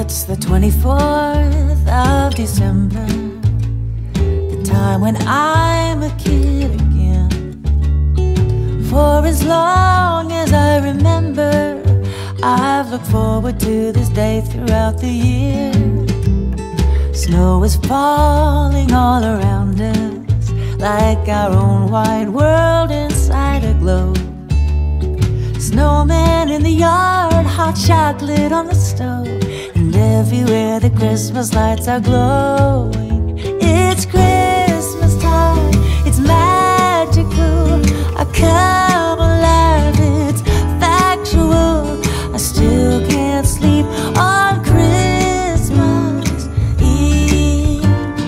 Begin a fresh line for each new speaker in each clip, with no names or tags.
It's the 24th of December, the time when I'm a kid again. For as long as I remember, I've looked forward to this day throughout the year. Snow is falling all around us, like our own wide world inside a globe. Snowman in the yard, hot chocolate on the stove, and everywhere the Christmas lights are glowing. It's Christmas time, it's magical. I come alive, it's factual. I still can't sleep on Christmas Eve.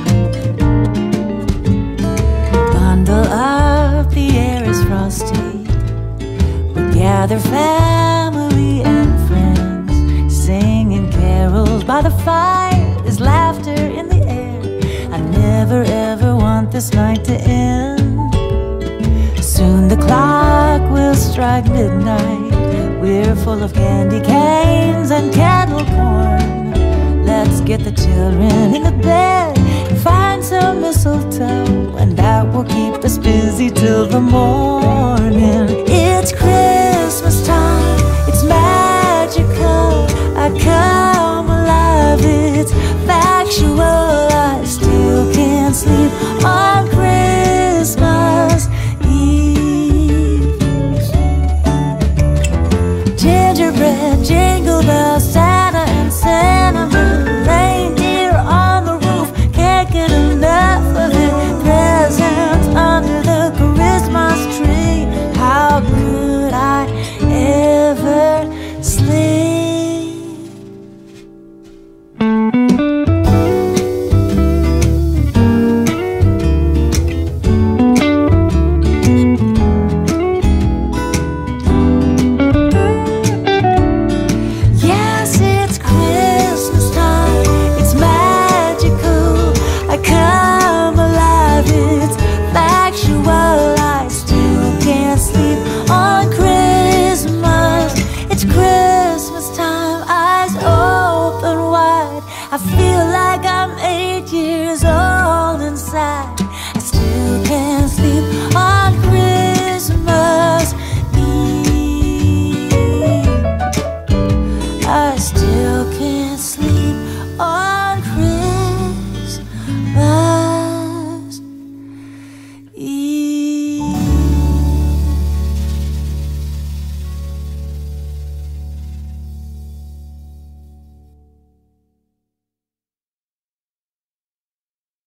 Bundle up, the air is frosty. Gather family and friends, singing carols by the fire. There's laughter in the air. I never ever want this night to end. Soon the clock will strike midnight. We're full of candy canes and candle corn. Let's get the children in the bed and find some mistletoe, and that will keep us busy till the morn.